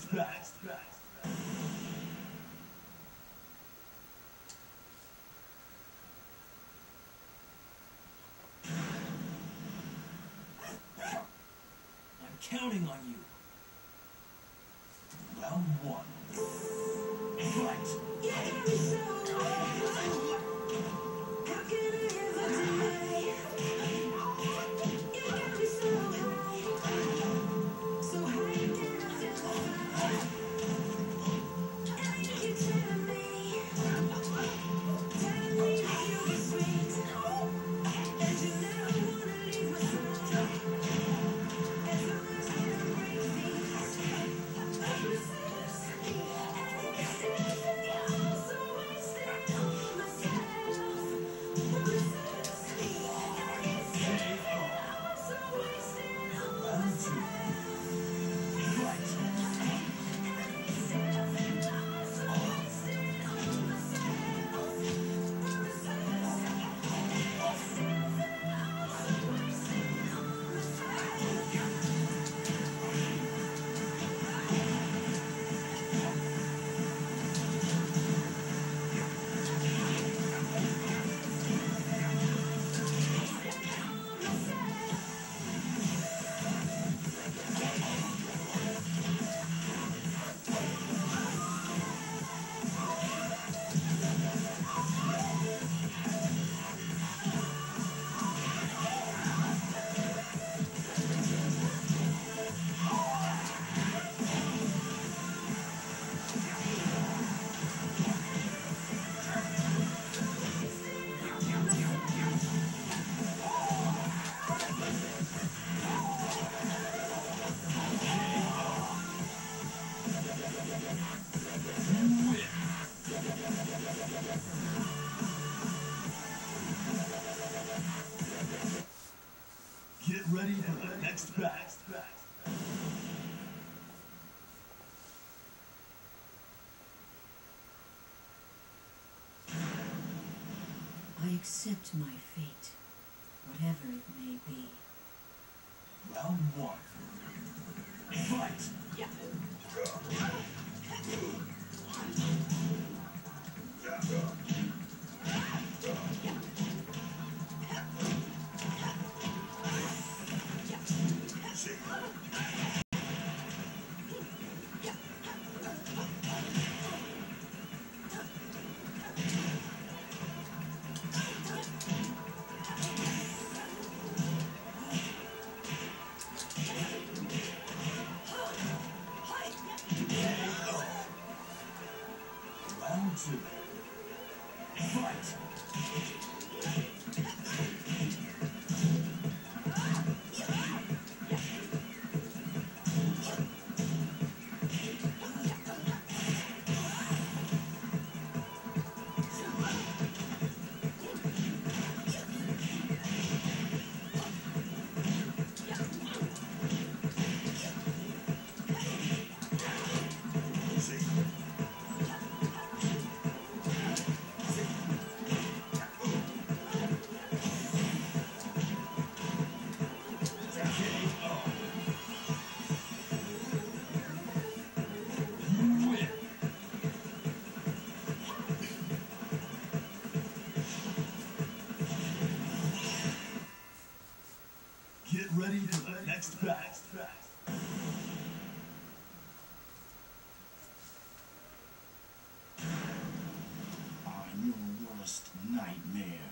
battle. I'm counting on you. Round one. Fight! How can I ever deny? You got me so high. So high you never feel the fire. And you keep telling me that you'll be sweet. And you never wanna leave my side. As long as I don't break these promises. And it's still you're also wasting on myself. Promises. And it's still also wasting on myself. Fight! And it's still also wasting on myself. Promises. And it's still also wasting on Get ready for the next battle. I accept my fate, whatever it may be. Round one. Fight! Round two. Fight! Get ready for the next battle. I'm your worst nightmare.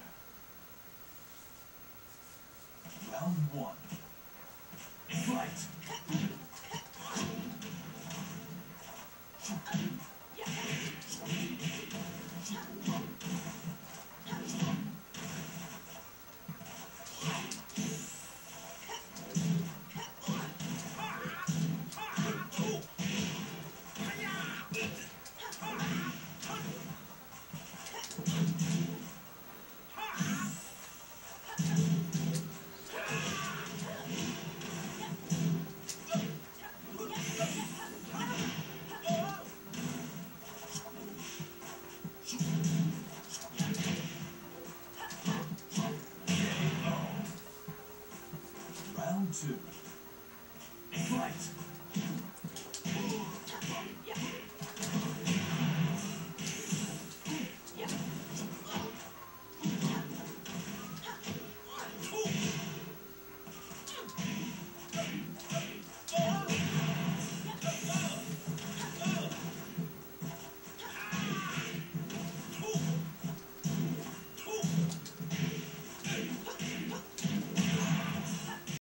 Round one. Fight! Round two.